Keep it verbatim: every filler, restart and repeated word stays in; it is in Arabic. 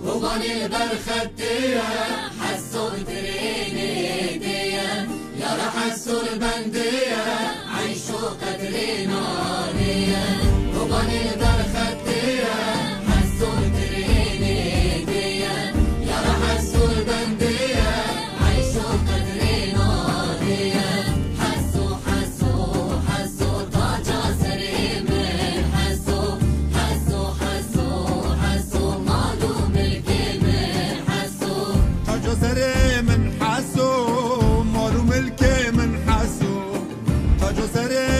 وبني البرختية حسوا بتريني ديا يا رح حسوا البندية عيشوا قدري نارية وبني البرختية حسوا بتريني ديا يا رح حسوا البندية عيشوا قدري نارية حسوا حسوا حسوا طاجة سريمين حسوا حسوا حسوا حسوا مالو ملكي من حسوا طاجة سريمين حسوا مالو ملكي من حسوا طاجة سريمين